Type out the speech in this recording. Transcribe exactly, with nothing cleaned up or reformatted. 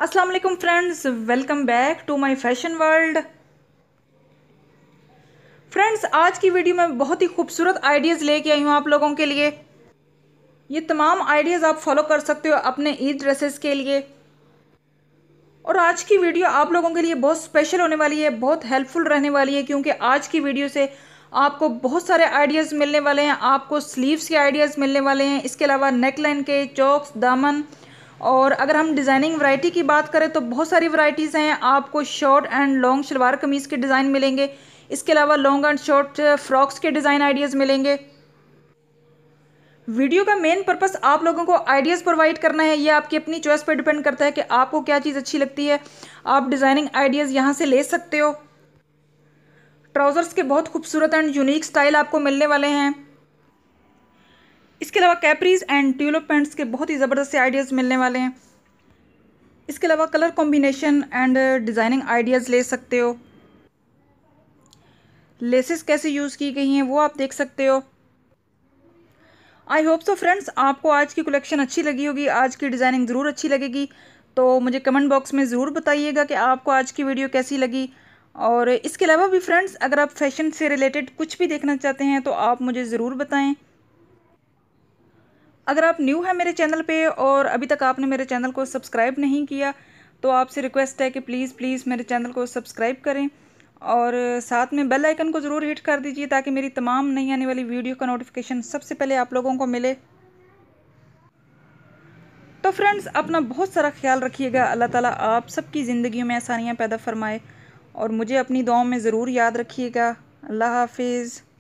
अस्सलाम वालेकुम friends, welcome back to my fashion world. Friends, आज की वीडियो में बहुत ही खूबसूरत आइडियाज़ लेके आई हूँ आप लोगों के लिए। ये तमाम आइडियाज़ आप फॉलो कर सकते हो अपने ईद ड्रेसेस के लिए। और आज की वीडियो आप लोगों के लिए बहुत स्पेशल होने वाली है, बहुत हेल्पफुल रहने वाली है, क्योंकि आज की वीडियो से आपको बहुत सारे आइडियाज़ मिलने वाले हैं। आपको स्लीव्स के आइडियाज़ मिलने वाले हैं, इसके अलावा नेकलाइन के, चौक्स, दामन। और अगर हम डिज़ाइनिंग वैरायटी की बात करें तो बहुत सारी वैरायटीज़ हैं। आपको शॉर्ट एंड लॉन्ग शलवार कमीज़ के डिज़ाइन मिलेंगे, इसके अलावा लॉन्ग एंड शॉर्ट फ्रॉक्स के डिज़ाइन आइडियाज़ मिलेंगे। वीडियो का मेन पर्पस आप लोगों को आइडियाज़ प्रोवाइड करना है। ये आपकी अपनी चॉइस पर डिपेंड करता है कि आपको क्या चीज़ अच्छी लगती है। आप डिज़ाइनिंग आइडियाज़ यहाँ से ले सकते हो। ट्राउज़र्स के बहुत खूबसूरत एंड यूनिक स्टाइल आपको मिलने वाले हैं। इसके अलावा कैपरीज एंड ट्यूलिप पैंट्स के बहुत ही ज़बरदस्त से आइडियाज़ मिलने वाले हैं। इसके अलावा colour combination and designing ideas ले सकते हो। लेसेस कैसे यूज़ की गई हैं वो आप देख सकते हो। आई होप सो फ्रेंड्स, आपको आज की कलेक्शन अच्छी लगी होगी, आज की डिज़ाइनिंग ज़रूर अच्छी लगेगी। तो मुझे कमेंट बॉक्स में ज़रूर बताइएगा कि आपको आज की वीडियो कैसी लगी। और इसके अलावा भी फ्रेंड्स, अगर आप फैशन से रिलेटेड कुछ भी देखना चाहते हैं तो आप मुझे ज़रूर बताएं। अगर आप न्यू हैं मेरे चैनल पे और अभी तक आपने मेरे चैनल को सब्सक्राइब नहीं किया तो आपसे रिक्वेस्ट है कि प्लीज़ प्लीज़ मेरे चैनल को सब्सक्राइब करें और साथ में बेल आइकन को ज़रूर हिट कर दीजिए ताकि मेरी तमाम नई आने वाली वीडियो का नोटिफिकेशन सबसे पहले आप लोगों को मिले। तो फ्रेंड्स, अपना बहुत सारा ख्याल रखिएगा। अल्लाह ताला आप सबकी ज़िंदगी में आसानियाँ पैदा फरमाए और मुझे अपनी दुआओं में ज़रूर याद रखिएगा। अल्लाह हाफिज़।